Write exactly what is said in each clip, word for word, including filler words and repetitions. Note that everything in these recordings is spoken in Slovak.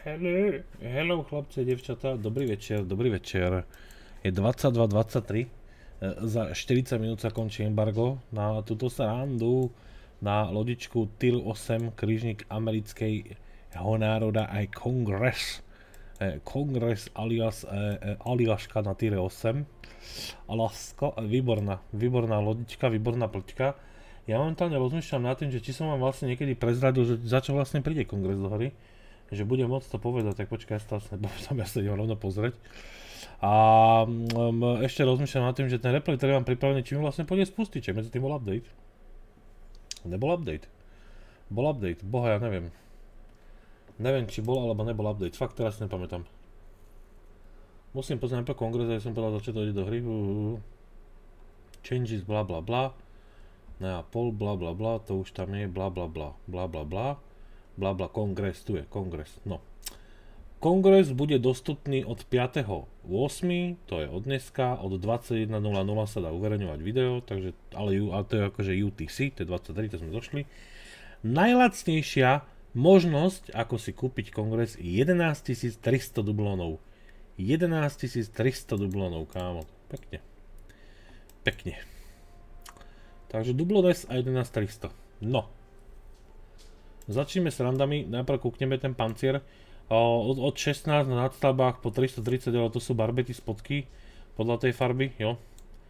Hello, hello chlapci, devčatá, dobrý večer, dobrý večer. Je dvadsaťdva dvadsaťtri, za štyridsať minút sa končí embargo na túto srandu, na lodičku Tier osem, krížnik amerického národa aj Kongres. Kongres alias aliaška na Tier osem. Alaska, výborná, výborná lodička, výborná plťka. Ja momentálne rozmýšľam nad tým, že či som vám vlastne niekedy prezradil, že za čo vlastne príde Kongres do hry. Že budem môcť to povedať, tak počkaj, ja sa vlastne povedám, ja sa idem rovno pozrieť. A um, ešte rozmýšľam nad tým, že ten replay, ktorý mám pripravený, či mi vlastne pôjde spustiť, či medzi tým bol update. Nebol update. Bol update, boha, ja neviem. Neviem, či bol alebo nebol update, fakt teraz nepamätám. Musím pozrieť najprv Kongres, aby som povedal, čo to ide do hry. Changes, bla bla bla. Na pol, bla bla bla, to už tam je, bla bla bla, bla bla bla. Bla bla, kongres, tu je, kongres, no. Kongres bude dostupný od piateho ôsmeho, to je od dneska, od dvadsaťjeden nula nula sa dá uverejňovať video, takže, ale, ale to je akože U T C, to je dvadsaťtri, to sme došli. Najlacnejšia možnosť, ako si kúpiť kongres, je jedenásťtisíctristo dublónov. jedenásťtisíctristo dublónov, kámo, pekne. Pekne. Takže dublones a jedenásťtristo, no. Začneme s randami, najprv kúkneme ten pancier. Od, od šestnásť na nadstavbách po tristotridsať, ale to sú barbety spodky, podľa tej farby, jo.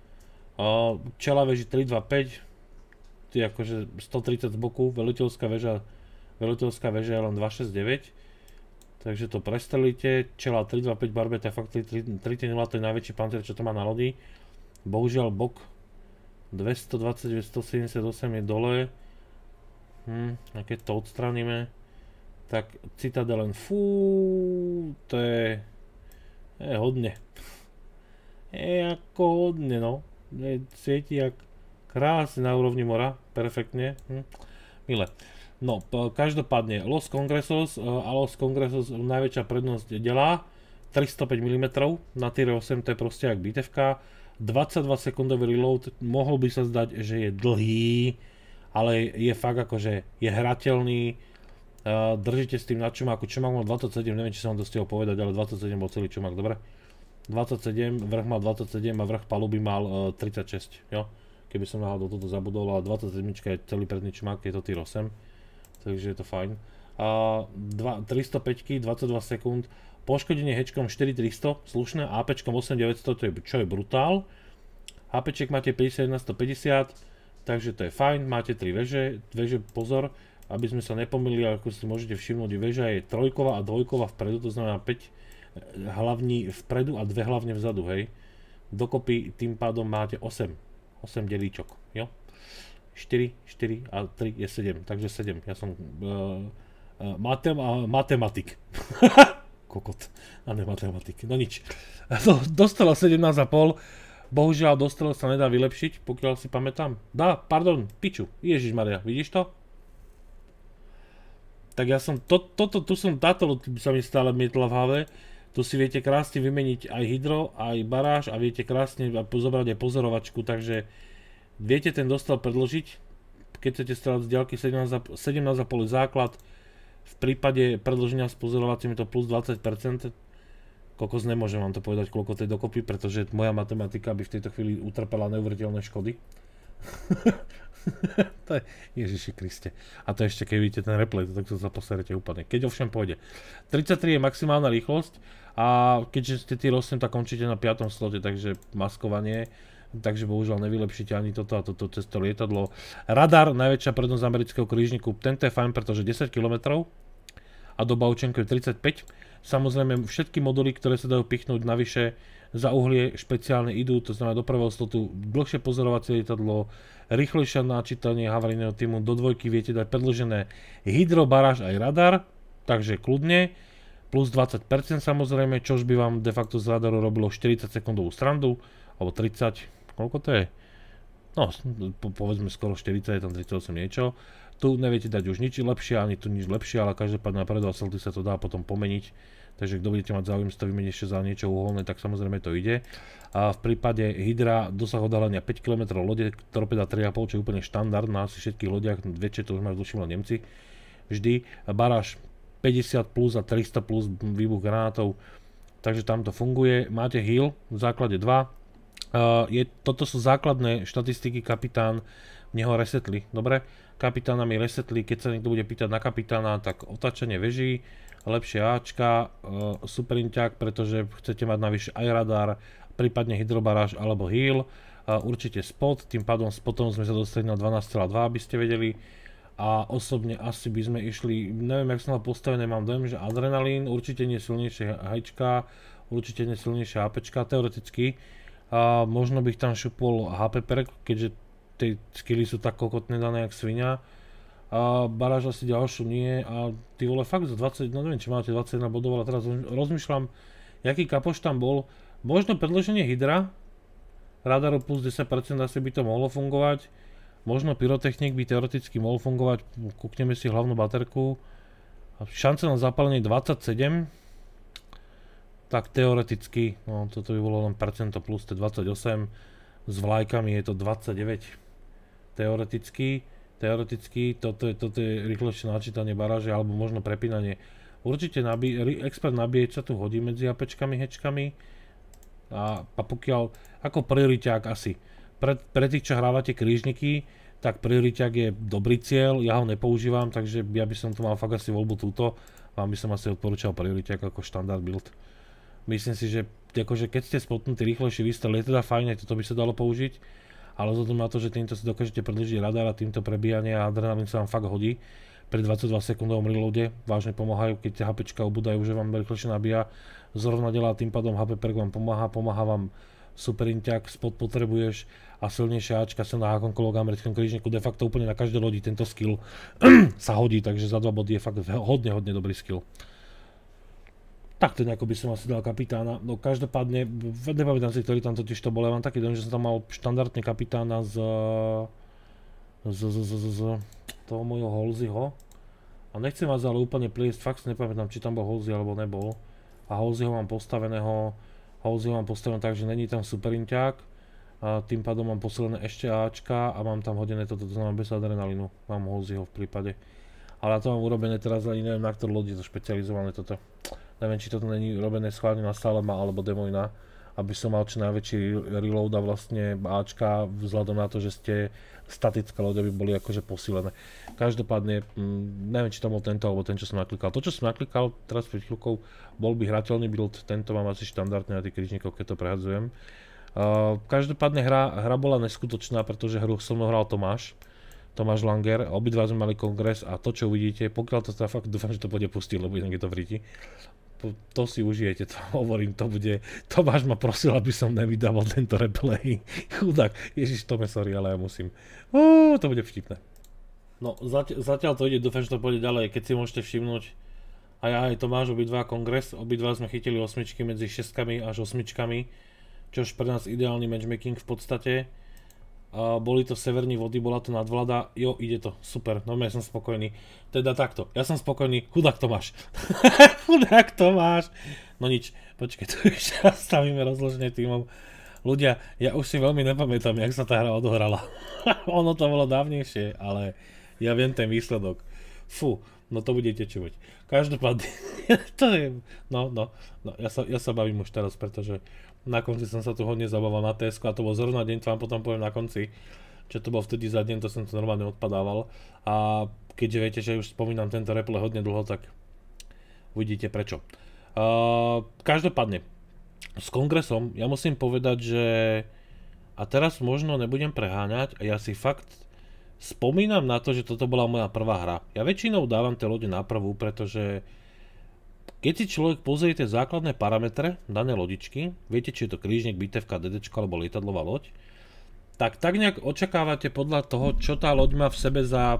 Čela veži tri dva päť, je akože stotridsať z boku, veliteľská väža, veliteľská väža je len dva šesť deväť. Takže to prestrelíte, čela tri dva päť barbeta, fakt tri nula, to je najväčší pancier, čo to má na lodi. Bohužiaľ bok dvestodvadsať stosedemdesiatosem je dole. Hm, a keď to odstraníme, tak Citadelen, fú, to je, je hodne. Je ako hodne, no. Je, svieti jak krásne na úrovni mora, perfektne. Hm. Milé. No, každopádne, Los Congresos a Los Congresos najväčšia prednosť delá tristopäť milimetrov, na Tier osem to je proste jak bitevka. dvadsaťdva sekundový reload, mohol by sa zdať, že je dlhý, ale je fakt akože je hrateľný, uh, držíte s tým na čumáku, čumák mal dvadsaťsedem, neviem či som vám to stihol povedať, ale dvadsaťsedem bol celý čumák, dobre? dvadsaťsedem, vrch mal dvadsaťsedem a vrch paluby mal uh, tridsaťšesť, jo? Keby som náhodou toto zabudol, ale dvadsaťsedem je celý predný čumák, je to Tier osem, takže je to fajn. Uh, tristopäť, dvadsaťdva sekúnd, poškodenie hečkom štyritisíctristo, slušné, APčkom osemtisícdeväťsto, to je, čo je brutál. HPček máte päťdesiatjeden na stopäťdesiat, takže to je fajn, máte tri veže, veže pozor, aby sme sa nepomýlili, ako si môžete všimnúť, veža je trojková a dvojková vpredu, to znamená päť hlavní vpredu a dve hlavne vzadu, hej. Dokopy tým pádom máte osem, osem delíčok, jo. štyri, štyri a tri je sedem, takže sedem, ja som uh, uh, matem, uh, matematik. Kokot, a ne matematik, no nič. No, dostala sedemnásť a pol. Bohužiaľ, dostalo sa nedá vylepšiť, pokiaľ si pamätám. Dá, pardon, piču, Ježišmaria, vidíš to? Tak ja som, to, toto, tu som, táto by sa mi stále mietla v hlave. Tu si viete krásne vymeniť aj hydro, aj baráž a viete krásne zobrať aj pozorovačku, takže viete ten dostal predložiť, keď chcete strelať z diaľky sedemnásť a pol základ, v prípade predloženia s pozorovacím je to plus dvadsať percent. Kokos, nemôžem vám to povedať, koľko to je dokopy, pretože moja matematika by v tejto chvíli utrpela neuveriteľné škody. To je, Ježiši Kriste. A to ešte, keď vidíte ten replay, tak to sa poserete úplne. Keď ovšem pôjde. tridsaťtri je maximálna rýchlosť a keďže ste Tier osem, tak končíte na piatom slote, takže maskovanie. Takže bohužiaľ nevylepšíte ani toto a toto cez to lietadlo. Radar, najväčšia prednosť amerického krížniku, tento je fajn, pretože desať kilometrov a doba účinku je tridsaťpäť. Samozrejme všetky moduly, ktoré sa dajú pichnúť navyše za uhlie špeciálne idú, to znamená do prvého slotu dlhšie pozorovacie lietadlo, rýchlejšie načítanie havarijného týmu, do dvojky viete dať predĺžené hydro, baráž aj radar, takže kľudne, plus dvadsať percent samozrejme, čož by vám de facto z radaru robilo štyridsať sekundovú strandu, alebo tridsať, koľko to je? No, po, povedzme skoro štyridsať, je tam tridsaťosem niečo. Tu neviete dať už nič lepšie, ani tu nič lepšie, ale každopádne na predva salty sa to dá potom pomeniť. Takže kto budete mať záujem si to vymeniť ešte za niečo uholné, tak samozrejme to ide. A v prípade hydra dosah odhalenia päť kilometrov lode, torpeda tri a pol, čo je úplne štandard na asi všetkých lodiach, väčšie to už majú dlhšie len Nemci. Vždy. Baráž päťdesiat plus a tristo plus výbuch granátov, takže tam to funguje. Máte heal, v základe dva. Uh, je, toto sú základné štatistiky, kapitán, mne ho resetli, dobre? Kapitána mi resetli, keď sa niekto bude pýtať na kapitána, tak otáčanie veží, lepšie Ačka, uh, superinťák, pretože chcete mať navyše aj radar, prípadne hydrobaráž alebo heal. Uh, určite spot, tým pádom spotom sme sa dostali na dvanásť celá dva, aby ste vedeli. A osobne asi by sme išli, neviem jak som mal postavené, mám dojem, že adrenalín, určite nie silnejšie hečka, určite nie silnejšie HPčka, teoreticky. A možno bych tam šupol há pé perk, keďže tie skilly sú tak kokotné dané jak svinia. A baráž asi ďalšiu nie a ty vole fakt za dvadsať, no neviem či máte dvadsaťjeden bodov, ale teraz rozmýšľam, jaký kapoš tam bol. Možno predĺženie hydra, radaru plus desať percent asi by to mohlo fungovať. Možno pyrotechnik by teoreticky mohol fungovať, kúkneme si hlavnú baterku. Šance na zapálenie dvadsaťsedem. Tak teoreticky, no toto by bolo len percento plus, to je dvadsaťosem. S vlajkami je to dvadsaťdeväť. Teoreticky, teoreticky, toto je, toto je rýchlejšie načítanie baráže, alebo možno prepínanie. Určite nabí, expert nabíječ sa tu hodí medzi APčkami, hečkami. A, a pokiaľ, ako prioriťák asi. Pre, pre tých, čo hrávate krížniky, tak prioriťák je dobrý cieľ, ja ho nepoužívam, takže ja by som tu mal fakt asi voľbu túto. Vám by som asi odporúčal prioriťák ako štandard build. Myslím si, že akože keď ste spotnutí rýchlejší výstrel, je teda fajn, aj toto by sa dalo použiť. Ale vzhľadom na to, že týmto si dokážete predĺžiť radar a týmto prebíjanie a adrenalín sa vám fakt hodí. Pri dvadsaťdva sekundovom reloade vážne pomáhajú, keď HPčka ubúdajú, že vám rýchlejšie nabíja. Zrovna delá tým pádom há pé perk vám pomáha, pomáha vám superinťák, spot potrebuješ a silnejšia Ačka sa na akomkoľvek americkom krížniku, de facto úplne na každej lodi tento skill sa hodí, takže za dva body je fakt hodne, hodne dobrý skill. Takto nejako by som asi dal kapitána, no každopádne, nepamätám si, ktorý tam totiž to bol, ja mám taký dojem, že som tam mal štandardne kapitána z, z, z, z, z, z toho môjho Halseyho. A nechcem vás ale úplne pliesť, fakt si nepamätám, či tam bol Halsey alebo nebol. A Halseyho mám postaveného, Halseyho mám postavené tak, že není tam superinťák. A tým pádom mám posilené ešte Ačka a mám tam hodené toto, to znamená bez adrenalínu, mám Halseyho v prípade. Ale to mám urobené teraz, ani neviem na ktorú lodi je to špecializované toto. Neviem, či toto není robené schválne na Salema alebo Demoina, aby som mal čo najväčší reload a vlastne Ačka vzhľadom na to, že ste statická loď, aby boli akože posílené. Každopádne, hm, neviem, či to bol tento alebo ten, čo som naklikal. To, čo som naklikal teraz pred chvíľkou, bol by hrateľný build, tento mám asi štandardne na tých krížnikoch, keď to prehadzujem. Uh, každopádne hra, hra bola neskutočná, pretože hru so mnou hral Tomáš. Tomáš Langer, obidva sme mali kongres a to, čo uvidíte, pokiaľ to teda fakt dúfam, že to bude pustiť, lebo inak je to v ríti. To si užijete, to hovorím, to bude, Tomáš ma prosil, aby som nevydával tento replay. Chudák, ježiš, Tome, sorry, ale ja musím. Uuu, to bude vtipné. No, zatiaľ, zatiaľ to ide, dúfam, že to pôjde ďalej, keď si môžete všimnúť. Aj ja, aj Tomáš, obidva kongres, obidva sme chytili osmičky medzi šestkami až osmičkami, čož pre nás ideálny matchmaking v podstate. Uh, boli to severní vody, bola to nadvláda, jo, ide to, super, no ja som spokojný. Teda takto, ja som spokojný, chudák Tomáš. Chudák Tomáš. No nič, počkej, tu už stavíme rozloženie tímov. Ľudia, ja už si veľmi nepamätám, jak sa tá hra odohrala. Ono to bolo dávnejšie, ale ja viem ten výsledok. Fú, no to budete čuť. Každopádne, to je, no, no, no ja, sa, ja sa bavím už teraz, pretože na konci som sa tu hodne zabával na té esku a to bol zrovna deň, to vám potom poviem na konci, čo to bol vtedy za deň, to som to normálne odpadával. A keďže viete, že už spomínam tento replay hodne dlho, tak uvidíte prečo. Uh, každopádne, s kongresom, ja musím povedať, že a teraz možno nebudem preháňať a ja si fakt spomínam na to, že toto bola moja prvá hra. Ja väčšinou dávam tie lode na prvú, pretože keď si človek pozrie tie základné parametre danej lodičky, viete, či je to krížnik, bitevka, DDčko alebo lietadlová loď, tak tak nejak očakávate podľa toho, čo tá loď má v sebe za,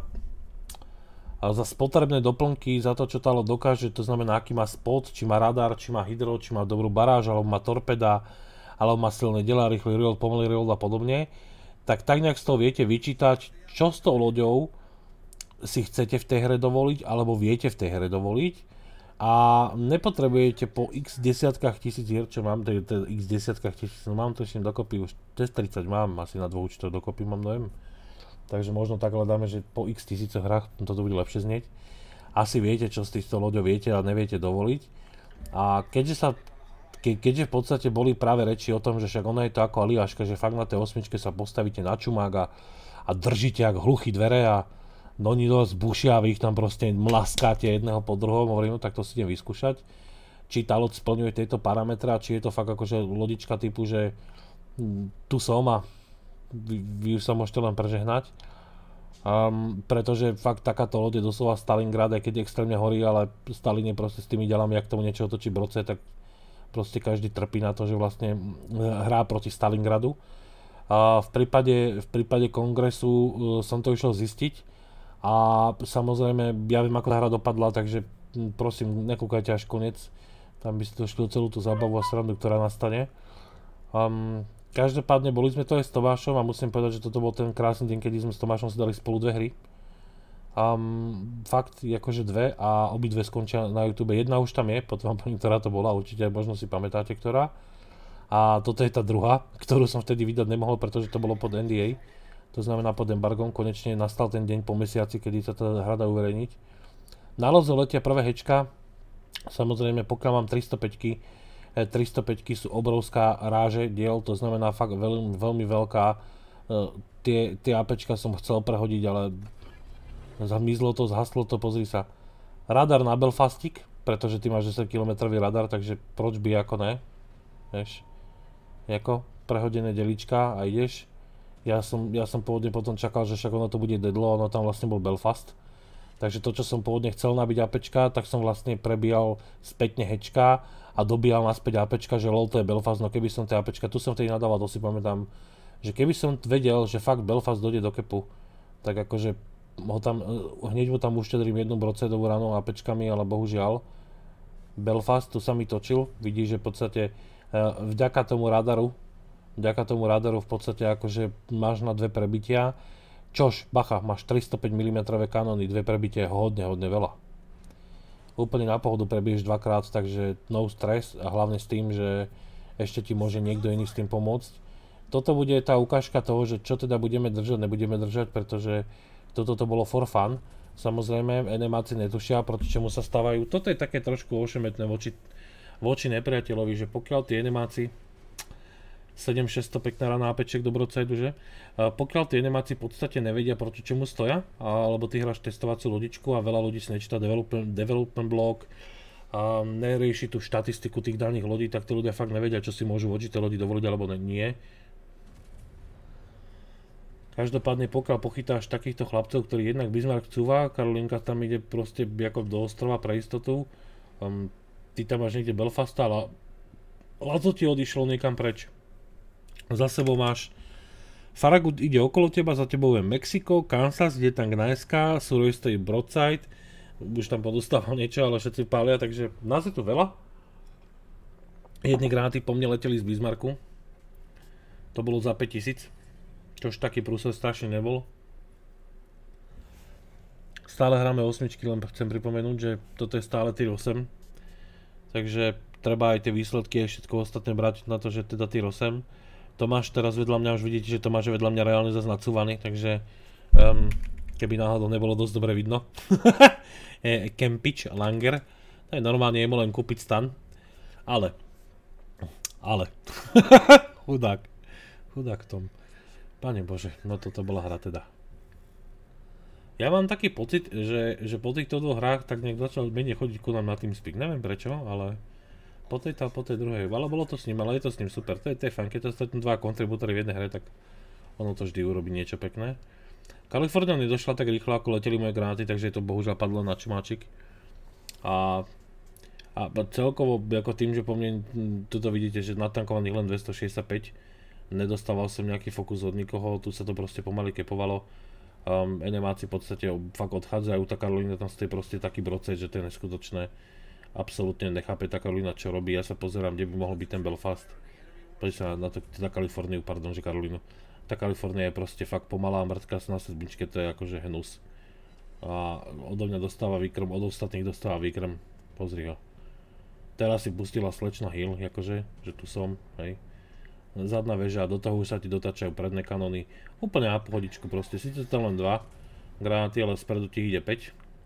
za spotrebné doplnky, za to, čo tá loď dokáže, to znamená, aký má spot, či má radar, či má hydro, či má dobrú baráž, alebo má torpeda, alebo má silné delá, rýchly reload, pomalý reload a podobne, tak tak nejak z toho viete vyčítať, čo s tou loďou si chcete v tej hre dovoliť, alebo viete v tej hre dovoliť. A nepotrebujete po x desiatkách tisíc hier, čo mám, to je x desiatkách tisíc, no mám to ešte dokopy, už cez tridsať mám, asi na dvoch účtoch dokopy mám dojem. Takže možno tak hľadáme, že po x tisícoch hrách toto bude lepšie znieť. asi viete, čo s týchto loďou viete a neviete dovoliť. A keďže sa ke, keďže v podstate boli práve reči o tom, že však ona je to ako Aliaška, že fakt na tej osmičke sa postavíte na čumák a, a držíte jak hluchý dvere a oni dosť bušia a vy ich tam proste mlaskáte jedného po druhom, hovorím, no tak to si idem vyskúšať. Či tá loď splňuje tieto parametra, či je to fakt akože lodička typu, že tu som a vy, vy už sa môžete len prežehnať. Um, pretože fakt takáto loď je doslova Stalingrad, aj keď je extrémne horí, ale Stalin je proste s tými ďalami, ak tomu niečo otočí broce, tak proste každý trpí na to, že vlastne hrá proti Stalingradu. A v prípade, v prípade kongresu uh, som to išiel zistiť a samozrejme ja viem, ako tá hra dopadla, takže prosím, nekúkajte až koniec, tam by ste došli o celú tú zábavu a srandu, ktorá nastane. Um, Každopádne boli sme to aj s Tomášom a musím povedať, že toto bol ten krásny deň, kedy sme s Tomášom si dali spolu dve hry. Um, fakt, akože dve a obidve skončia na YouTube. Jedna už tam je, potom vám poviem, ktorá to bola, určite možno si pamätáte, ktorá. A toto je tá druhá, ktorú som vtedy vydať nemohol, pretože to bolo pod N D A. To znamená pod embargom, konečne nastal ten deň po mesiaci, kedy sa tá hra dá uverejniť. Na lozo letia prvé hečka, samozrejme pokiaľ mám tristopäť, tristopäť sú obrovská ráže diel, to znamená fakt veľmi, veľmi veľká. Tie, tie APčka som chcel prehodiť, ale zamizlo to, zhaslo to, pozri sa. Radar na Belfastik, pretože ty máš desať kilometrový radar, takže proč by ako ne? Vieš? Jako prehodené delička a ideš. Ja som, ja som pôvodne potom čakal, že však ono to bude Dedlo, ono tam vlastne bol Belfast. Takže to, čo som pôvodne chcel nabiť APčka, tak som vlastne prebíjal spätne hečka a dobíjal naspäť APčka, že lol to je Belfast, no keby som tie APčka, tu som vtedy nadával, to si pamätám, že keby som vedel, že fakt Belfast dojde do kepu, tak akože ho tam, hneď mu tam uštedrím jednu brocedovú ránu APčkami, ale bohužiaľ Belfast tu sa mi točil, vidíš, že v podstate vďaka tomu radaru, vďaka tomu radaru v podstate akože máš na dve prebitia, čož, bacha, máš tristopäť milimetrov kanóny, dve prebitie je hodne, hodne veľa. Úplne na pohodu prebiješ dvakrát, takže no stres a hlavne s tým, že ešte ti môže niekto iný s tým pomôcť. Toto bude tá ukážka toho, že čo teda budeme držať, nebudeme držať, pretože toto to bolo for fun. Samozrejme, enemáci netušia, proti čomu sa stávajú. Toto je také trošku ošemetné voči, voči nepriateľovi, že pokiaľ tí enemáci sedem šesťsto pekná rána APček do brocajdu, že? A pokiaľ tí enemáci v podstate nevedia, proti čomu stoja, alebo ty hráš testovaciu lodičku a veľa ľudí si nečíta development, development blog a nerieši tú štatistiku tých daných lodí, tak tí ľudia fakt nevedia, čo si môžu voči tej lodi dovoliť, alebo nie. Každopádne pokiaľ pochytáš takýchto chlapcov, ktorí jednak Bismarck cúva, Karolinka tam ide proste ako do ostrova pre istotu, um, ty tam máš niekde Belfasta, ale Lazo ti odišlo niekam preč. Za sebou máš Farragut ide okolo teba, za tebou je Mexiko, Kansas, ide tam Gnaeska, Surrey stojí broadside, už tam podostával niečo, ale všetci pália, takže nás je tu veľa. Jedny granáty po mne leteli z Bismarcku, to bolo za päťtisíc, čož taký prúser strašne nebol. Stále hráme osmičky, len chcem pripomenúť, že toto je stále tier osem, takže treba aj tie výsledky a všetko ostatné brať na to, že teda tier osem. Tomáš teraz vedľa mňa, už vidíte, že Tomáš je vedľa mňa reálne zase nacúvaný, takže um, keby náhodou nebolo dosť dobre vidno. Kempič, Langer, to je normálne, je mu len kúpiť stan, ale, ale, chudák, chudák Tom, pane Bože, no toto bola hra teda. Ja mám taký pocit, že, že po týchto dvoch hrách tak nejak začal menej chodiť ku nám na TeamSpeak, neviem prečo, ale po tejto a po tej druhej, ale bolo to s ním, ale je to s ním super, to je, to je fajn, keď to stretnú dva kontribútory v jednej hre, tak ono to vždy urobí niečo pekné. Kalifornia nedošla tak rýchlo, ako leteli moje granáty, takže to bohužiaľ padlo na čumáčik. A, a celkovo, ako tým, že po mne, tuto vidíte, že natankovaných len dvestošesťdesiatpäť, nedostával som nejaký fokus od nikoho, tu sa to proste pomaly kepovalo. Um, enemáci v podstate fakt odchádzajú, tá Karolina tam stojí proste taký brocej, že to je neskutočné. Absolútne nechápe tá Karolina, čo robí, ja sa pozerám, kde by mohol byť ten Belfast. Poď sa na to, teda Kaliforniu, pardon, že Karolinu. Tá Kalifornia je proste fakt pomalá, mŕtka na sedmičke, to je akože hnus. A odo mňa dostáva výkrm, od ostatných dostáva výkrm, pozri ho. Teraz si pustila slečna Hill, akože, že tu som, hej. Zadná väža, do toho už sa ti dotačajú predné kanóny. Úplne na pohodičku proste, síce tam len dva granáty, ale spredu ti ide päť.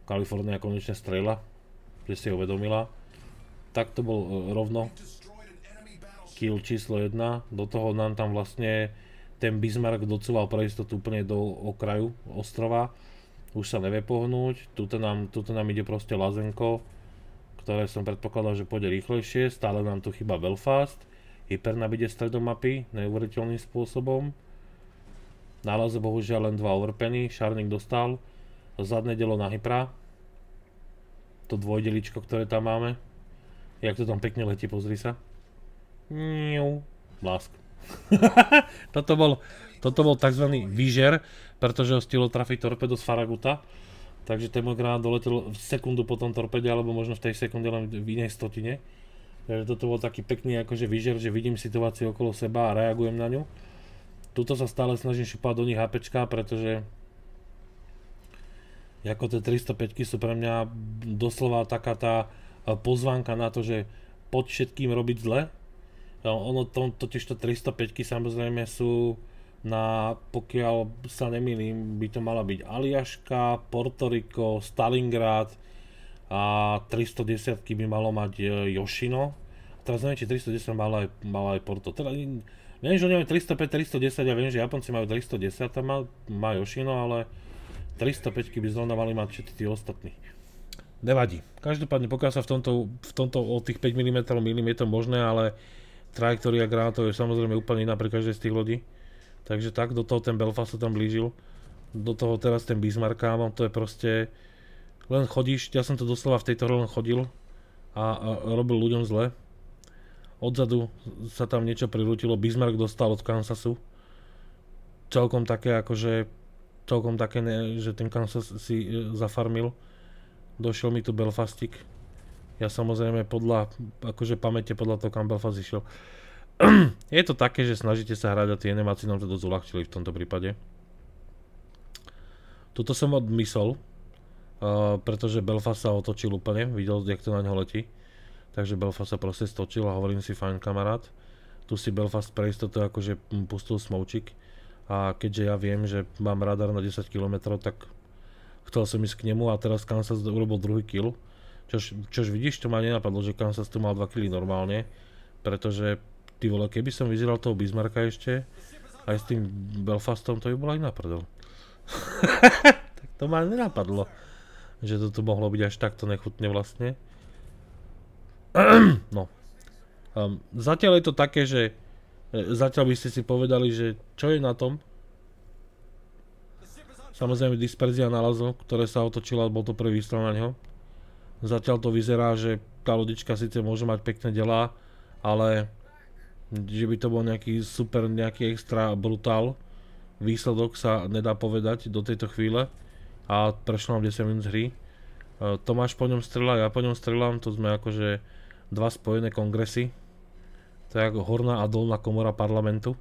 Kalifornia konečne strela, že si ho uvedomila. Tak to bol rovno kill číslo jedna. Do toho nám tam vlastne ten Bismarck docúval pre istotu úplne do okraju ostrova. Už sa nevie pohnúť. Tuto nám, tuto nám ide proste Lazenko, ktoré som predpokladal, že pôjde rýchlejšie. Stále nám tu chýba Belfast. Hypernab ide stredom mapy neuveriteľným spôsobom. Na Laze bohužiaľ len dva overpenny. Šarník dostal. Zadné dielo na Hypra. To dvojdeličko, ktoré tam máme. Jak to tam pekne letí, pozri sa. Niu. Blásk. toto, bol, toto bol tzv. Výžer, pretože ho stihlo trafiť torpedo z Faraguta. Takže ten môj granát doletel v sekundu po tom torpede, alebo možno v tej sekunde len v inej stotine. Takže toto bol taký pekný akože výžer, že vidím situáciu okolo seba a reagujem na ňu. Tuto sa stále snažím šupať do nich HPčka, pretože ako tie tristopäťky sú pre mňa doslova taká tá pozvánka na to, že pod všetkým robiť zle. Ono to, totižto tristopäťky samozrejme sú na, pokiaľ sa nemýlim, by to mala byť Aljaška, Portoriko, Stalingrad a tristodesať by malo mať Yoshino. Teraz neviem, či tristodesať mala aj, mala aj Porto. Teda, viem, že oni majú tristopäť, tristodesať a viem, že Japonci majú tristodesať, tam má, má Yoshino, ale tristopäťky by zrovna mali mať všetci tí ostatní. Nevadí. Každopádne, pokiaľ sa v tomto, v tomto o tých päť milimetrov mýlim, je to možné, ale trajektória granátov je samozrejme úplne iná pri každej z tých lodí. Takže tak, do toho ten Belfast sa tam blížil. Do toho teraz ten Bismarck, kámo, to je proste... Len chodíš, ja som to doslova v tejto hre len chodil a, a robil ľuďom zle. Odzadu sa tam niečo prirútilo, Bismarck dostal od Kansasu. Celkom také akože... Celkom také, ne, že ten Kansas si e, zafarmil. Došiel mi tu Belfastik. Ja samozrejme podľa, akože pamäte podľa toho, kam Belfast išiel. Je to také, že snažíte sa hrať a tie animácie nám to dosť uľahčili v tomto prípade. Tuto som odmysol, uh, pretože Belfast sa otočil úplne, videl, jak to na ňo letí. Takže Belfast sa proste stočil a hovorím si, fajn kamarát. Tu si Belfast pre istotu akože pustil smoučik. A keďže ja viem, že mám radar na desať kilometrov, tak chcel som ísť k nemu a teraz Kansas urobil druhý kill. Čož, čož vidíš, to ma nenapadlo, že Kansas tu mal dva killy normálne. Pretože, ty vole, keby som vyzeral toho Bismarcka ešte, aj s tým Belfastom, to by bola iná prdel. Tak to ma nenapadlo, že to tu mohlo byť až takto nechutne vlastne. No. Um, zatiaľ je to také, že zatiaľ by ste si povedali, že čo je na tom. Samozrejme disperzia nálazov, ktoré sa otočila, bol to prvý výstrel na ňo. Zatiaľ to vyzerá, že tá lodička síce môže mať pekné delá, ale že by to bol nejaký super, nejaký extra brutál výsledok sa nedá povedať do tejto chvíle a prešlo nám desať minút hry. Tomáš po ňom strieľa, ja po ňom strieľam, to sme akože dva spojené kongresy. To je ako horná a dolná komora parlamentu.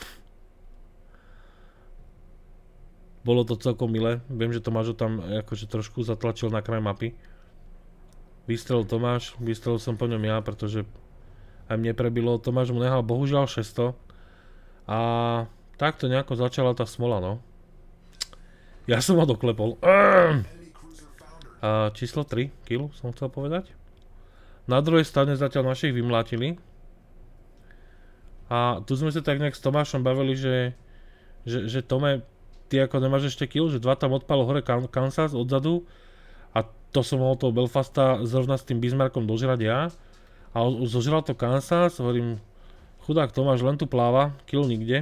Bolo to celkom milé, viem, že Tomáš ho tam akože trošku zatlačil na kraj mapy. Vystrelil Tomáš, vystrelil som po ňom ja, pretože aj mne prebilo, Tomáš mu nehal bohužiaľ šesťsto. A takto nejako začala tá smola, no. Ja som ho doklepol. A číslo tri kill som chcel povedať. Na druhej strane zatiaľ našich vymlátili. A tu sme sa tak nejak s Tomášom bavili, že, že, že Tome, ty ako nemáš ešte kill, že dva tam odpalo hore Kansas odzadu. A to som mohol toho Belfasta zrovna s tým Bismarckom dožrať ja. A zožral to Kansas, hovorím, chudák Tomáš len tu pláva, kill nikde.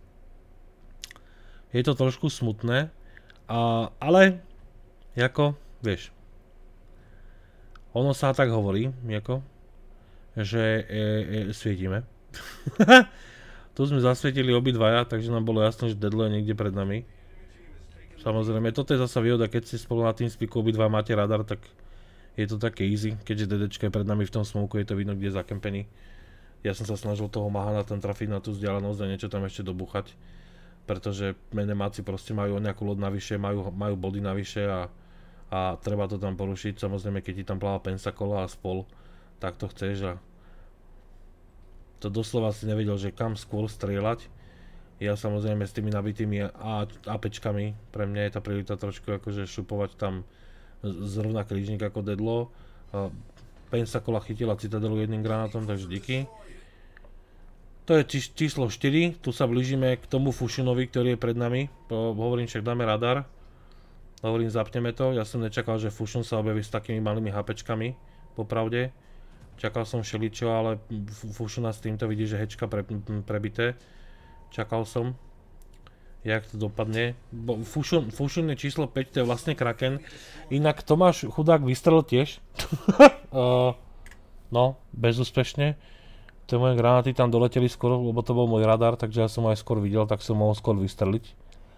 Je to trošku smutné, a, ale, jako, vieš, ono sa tak hovorí, jako, že e, e, svietime. Tu sme zasvietili obidvaja, takže nám bolo jasné, že Deadlo je niekde pred nami. Samozrejme, toto je zasa výhoda, keď si spolu na TeamSpeaku obidva máte radar, tak je to také easy, keďže DDčka je pred nami v tom smoku, je to vidno, kde je zakempený. Ja som sa snažil toho Mahana tam trafiť na tú vzdialenosť a niečo tam ešte dobúchať. Pretože menemáci proste majú nejakú loď navyše, majú, majú body navyše a, a treba to tam porušiť. Samozrejme, keď ti tam pláva Pensacola a spol, tak to chceš a to doslova si nevedel, že kam skôr strieľať. Ja samozrejme s tými nabitými APčkami, pre mňa je tá priorita trošku akože šupovať tam zrovna krížnik ako Dedlo. Pensacola chytila Citadelu jedným granátom, takže díky. To je či, číslo štyri, tu sa blížime k tomu Fusionovi, ktorý je pred nami. To, hovorím, však dáme radar. Hovorím, zapneme to. Ja som nečakal, že Fusion sa objaví s takými malými HPčkami, popravde. Čakal som všeličo, ale Fusiona s týmto vidí, že hečka pre, prebité. Čakal som, jak to dopadne. Fusion, Fusion je číslo päť, to je vlastne Kraken. Inak Tomáš chudák vystrelil tiež. uh, no, bezúspešne. Tie moje granáty tam doleteli skoro, lebo to bol môj radar, takže ja som aj skôr videl, tak som mohol skôr vystreliť.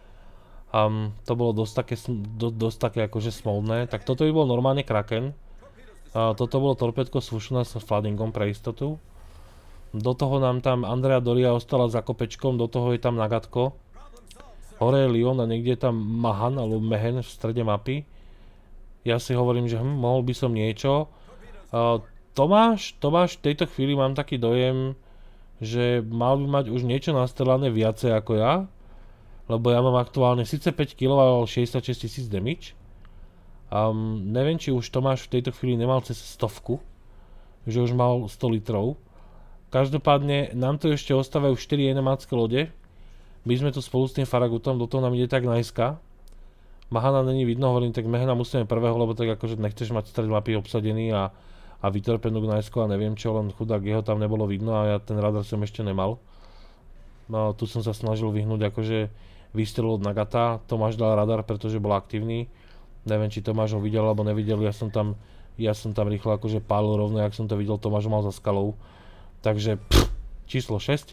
Um, to bolo dosť také, do, dosť také akože smolné. Tak toto by bol normálne Kraken. Uh, toto bolo torpédko s Fusiona s floodingom pre istotu. Do toho nám tam Andrea Doria ostala za kopečkom, do toho je tam Nagatko. Hore je Lyon a niekde je tam Mahan alebo Mehen v strede mapy. Ja si hovorím, že hm, mohol by som niečo. Uh, Tomáš, Tomáš v tejto chvíli mám taký dojem, že mal by mať už niečo nastrelané viacej ako ja. Lebo ja mám aktuálne síce päť kilogramov, ale šesťdesiatšesť tisíc damage. Um, neviem, či už Tomáš v tejto chvíli nemal cez stovku. Že už mal sto litrov. Každopádne nám tu ešte ostávajú štyri enemácké lode. My sme tu spolu s tým Faragutom, do toho nám ide tak najska. Mahana není vidno, hovorím, tak Mehena musíme prvého, lebo tak akože nechceš mať stred mapy obsadený a, a vytorpenú Gnajsko a neviem čo, len chudák jeho tam nebolo vidno a ja ten radar som ešte nemal. No, tu som sa snažil vyhnúť akože výstrel od Nagata. Tomáš dal radar, pretože bol aktívny. Neviem, či Tomáš ho videl alebo nevidel, ja som tam, ja som tam rýchlo akože pálil rovno, jak som to videl, Tomáš ho mal za skalou. Takže pff, číslo šesť.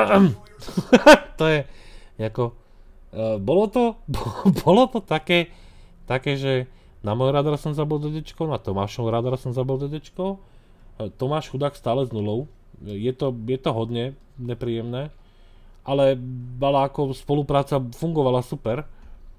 To je ako, uh, bolo to, bolo to také, také, že na môj radar som zabol DDčko, na Tomášov radar som zabol DDčko. Uh, Tomáš chudák stále s nulou. Je to, je to hodne nepríjemné, ale ako spolupráca fungovala super.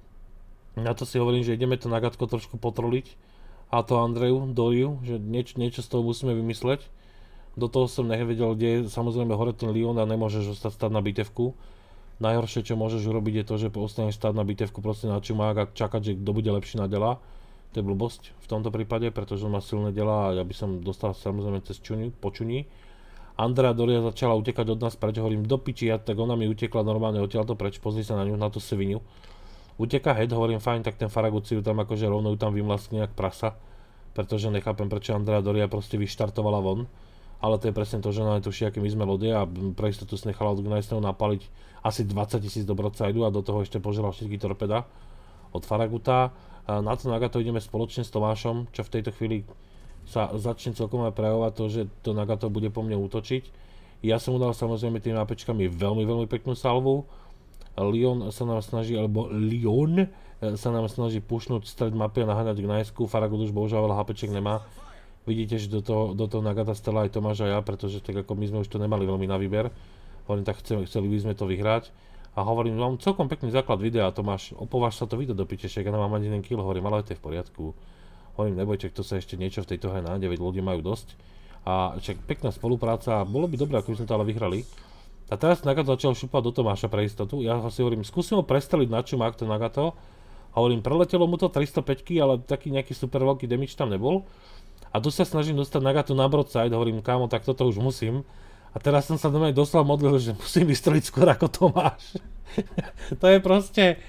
Na to si hovorím, že ideme to Nagatko trošku potroliť a to Andreju, Doriu, že nieč, niečo z toho musíme vymysleť. Do toho som nevedel, kde je samozrejme hore ten Lyon a nemôžeš ostať stáť na bitevku. Najhoršie, čo môžeš urobiť je to, že ostaneš stáť na bitevku proste na čumák a čakať, že kto bude lepší na dela. To je blbosť v tomto prípade, pretože on má silné dela a ja by som dostal samozrejme cez čuní, počuní. Andrea Doria začala utekať od nás preč, hovorím do piči, ja, tak ona mi utekla normálne odtiaľto preč, pozri sa na ňu, na tú sviniu. Uteka head, hovorím fajn, tak ten Faragut si ju tam akože rovno ju tam vymlaskne jak prasa. Pretože nechápem, prečo Andrea Doria proste vyštartovala von. Ale to je presne to, že ona netuší, aký my sme lode a pre istotu si nechala od Gnajsneho napaliť asi dvadsať tisíc do broadsideu a do toho ešte požeral všetky torpeda od Faraguta. Na to Nagato ideme spoločne s Tomášom, čo v tejto chvíli sa začne celkom aj prejavovať to, že to Nagato bude po mne útočiť. Ja som mu dal samozrejme tými apečkami veľmi, veľmi peknú salvu. Lyon sa nám snaží, alebo Lyon sa nám snaží pušnúť stred mapy a naháňať Gnajsku. Faragut už bohužiaľ veľa hapeček nemá. Vidíte, že do toho, do toho Nagata stela aj Tomáš a ja, pretože tak ako my sme už to nemali veľmi na výber. Hovorím, tak chceli, chceli by sme to vyhrať. A hovorím, mám celkom pekný základ videa, Tomáš, opováž sa to video do piče, však ja nemám ani jeden kill, hovorím, ale to je v poriadku. Hovorím, nebojte, kto sa ešte niečo v tejto hre nájde, veď ľudia majú dosť. A však pekná spolupráca, bolo by dobré, ako by sme to ale vyhrali. A teraz Nagato začal šupať do Tomáša pre istotu, ja si hovorím, skúsim ho prestreliť na čumák to Nagato. Hovorím, preletelo mu to tristopäť, ale taký nejaký super veľký damage tam nebol. A tu sa snažím dostať Nagatu na broadside, hovorím, kámo, tak toto už musím. A teraz som sa do mňa doslova modlil, že musím vystreliť skôr ako Tomáš. To je proste...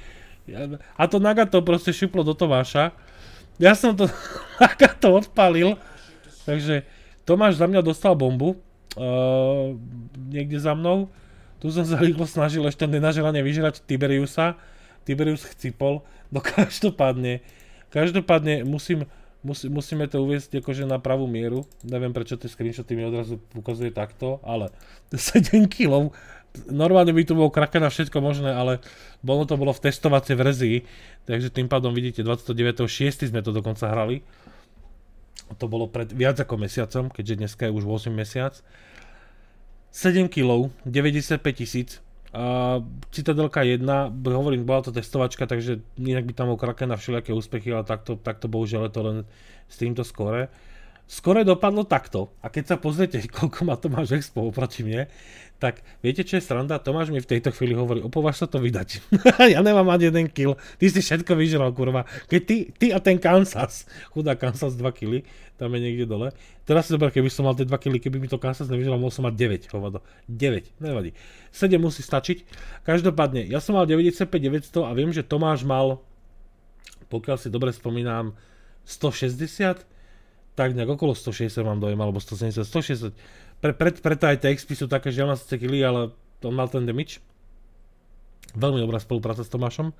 A to Nagato proste šuplo do Tomáša. Ja som to Nagato odpálil. Takže Tomáš za mňa dostal bombu. Uh, niekde za mnou. Tu som sa rýchlo snažil ešte nenaželanie vyžerať Tiberiusa. Tiberius chcipol. No každopádne, každopádne musím... Musí, musíme to uviesť akože na pravú mieru. Neviem, prečo tie screenshoty mi odrazu ukazuje takto, ale sedem kilov. Normálne by tu bol Kraken a všetko možné, ale bolo to bolo v testovacej verzii. Takže tým pádom vidíte, dvadsiateho deviateho šiesteho sme to dokonca hrali. To bolo pred viac ako mesiacom, keďže dneska je už ôsmy mesiac. sedem kilov, deväťdesiatpäť tisíc. A Citadelka jedna, hovorím, bola to testovačka, takže inak by tam bol Kraken a všelijaké úspechy, ale takto, takto bohužiaľ je to len s týmto skóre. skore dopadlo takto. A keď sa pozriete, koľko má Tomáš expo oproti mne, tak viete, čo je sranda? Tomáš mi v tejto chvíli hovorí, opováž sa to vydať. Ja nemám ani jeden kill. Ty si všetko vyžral, kurva. Keď ty, ty a ten Kansas, chudá Kansas dva killy, tam je niekde dole. Teraz si zober, keby som mal tie dva killy, keby mi to Kansas nevyžral, mohol som mať deväť, hovado. deväť, nevadí. sedem musí stačiť. Každopádne, ja som mal deväťdesiatpäť deväťsto a viem, že Tomáš mal, pokiaľ si dobre spomínam, stošesťdesiat, tak nejak okolo stošesťdesiat mám dojem, alebo stosedemdesiat, stošesťdesiat. Pre, pre, preto aj tie X P sú také, že ja mám síce killy, ale on mal ten damage. Veľmi dobrá spolupráca s Tomášom.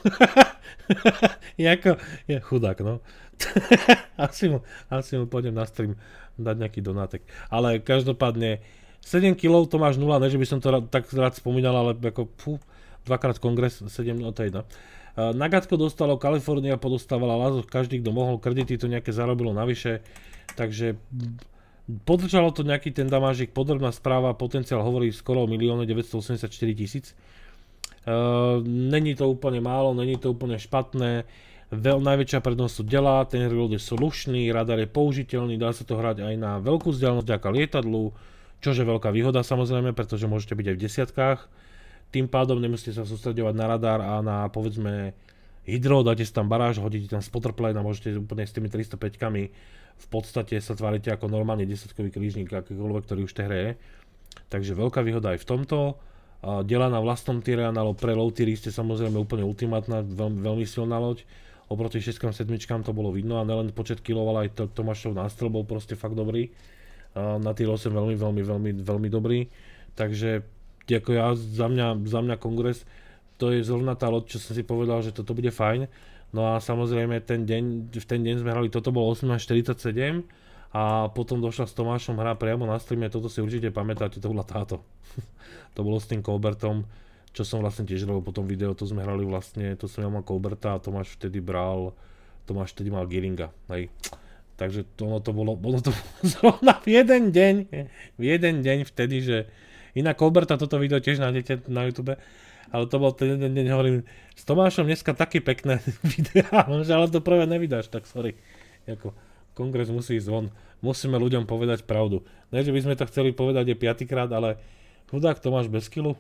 Jako, je chudák, no. asi, mu, asi mu pôjdem na stream dať nejaký donátek. Ale každopádne sedem kilov, Tomáš nula, ne, že by som to rád, tak rád spomínal, ale ako fú, dvakrát kongres, sedem, no to je jedno. Nagatko dostalo, Kalifornia podostávala, Lazo, každý, kto mohol, kredity to nejaké zarobilo navyše, takže podržalo to nejaký ten damážik, podrobná správa, potenciál hovorí skoro o milióne deväťstoosemdesiatštyri tisíc. Uh, není to úplne málo, není to úplne špatné, Veľ, najväčšia prednosť sú delá, ten reload je slušný, radar je použiteľný, dá sa to hrať aj na veľkú vzdialenosť vďaka lietadlu, čože veľká výhoda samozrejme, pretože môžete byť aj v desiatkách. Tým pádom nemusíte sa sústredovať na radar a na, povedzme, hydro, dáte si tam baráž, hodíte tam spotterplane a môžete úplne s tými tristopäťkami v podstate sa tvárite ako normálne desiatkový krížnik, akýkoľvek, ktorý už v tej hre je. Takže veľká výhoda aj v tomto. Delá na vlastnom týre, ale pre low týry ste samozrejme úplne ultimátna, veľmi, veľmi silná loď. Oproti šesť sedem to bolo vidno a nelen počet kilov, ale aj to, Tomášov nástrel bol proste fakt dobrý. Na týr osem veľmi, veľmi, veľmi, veľmi dobrý. Takže ako ja, za mňa, za mňa kongres, to je zrovna tá loď, čo som si povedal, že toto bude fajn. No a samozrejme ten deň, v ten deň sme hrali, toto bolo osemnásť štyridsaťsedem a potom došla s Tomášom hra priamo na streame, toto si určite pamätáte, to bola táto. To bolo s tým Colbertom, čo som vlastne tiež robil potom video, to sme hrali vlastne, to som ja mal Colberta a Tomáš vtedy bral, Tomáš vtedy mal Gearinga, hej. Takže to, ono to bolo, ono to bolo zrovna v jeden deň, v jeden deň vtedy, že inak Colberta toto video tiež nájdete na YouTube, ale to bol ten jeden deň, hovorím, s Tomášom dneska také pekné videá, že ale to prvé nevydáš, tak sorry. Jako, kongres musí ísť von, musíme ľuďom povedať pravdu. Ne, že by sme to chceli povedať je piatykrát, ale chudák Tomáš bez killu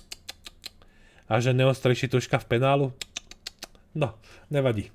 a že neostrejší tuška v penálu, no, nevadí.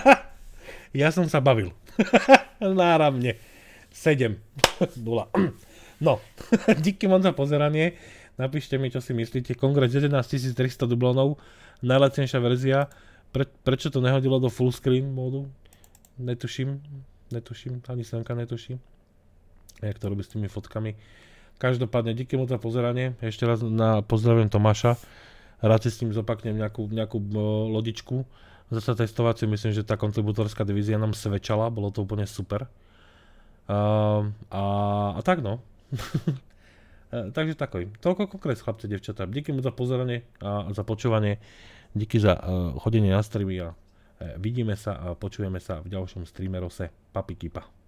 Ja som sa bavil. Náramne. sedem. nula. No, díky moc za pozeranie. Napíšte mi, čo si myslíte. Kongres jedenásťtisíc tristo dublónov. Najlacnejšia verzia. Pre, prečo to nehodilo do full screen módu? Netuším. Netuším. Ani Slenka netuším. Jak to robí s tými fotkami. Každopádne, díky moc za pozeranie. Ešte raz na, pozdravujem Tomáša. Rád si s ním zopaknem nejakú, nejakú uh, lodičku. Zase testovaciu, myslím, že tá kontributorská divízia nám svedčala. Bolo to úplne super. Uh, a, a tak no. Takže takový. Toľko konkrét, chlapci, devčatá. Díky mu za pozeranie a za počúvanie. Díky za uh, chodenie na streamy a uh, vidíme sa a počujeme sa v ďalšom streamerose. Papi Kipa.